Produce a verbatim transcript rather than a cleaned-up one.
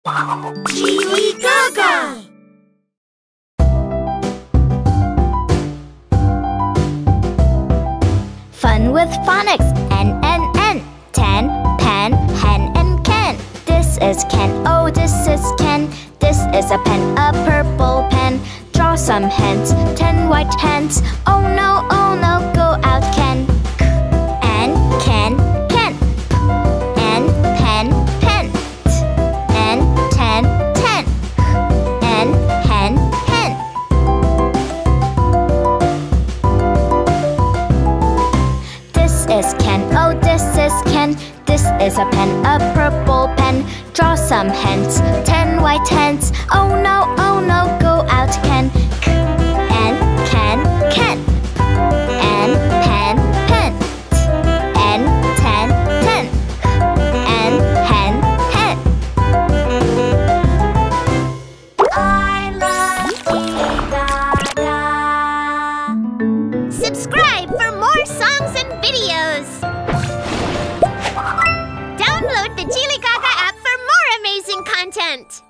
Jiligaga! Fun with phonics. N, N, N. Ten, pen, hen, and can. This is Ken, oh this is Ken. This is a pen, a purple pen. Draw some hens, ten white hens. Oh no, oh no, go out Ken. N, Ken, Ken. N, pen, pen. N, ten, ten. N, hen, hen. This is Ken, oh this is Ken. This is a pen, a purple pen. Draw some hens, ten white hens. Oh no, oh no, go out Ken. K, N, Ken, Ken. N, pen, pen. N, ten, ten. N, hen, hen. I love Jiligaga. Subscribe for more songs and videos. Download the Jiligaga app for more amazing content.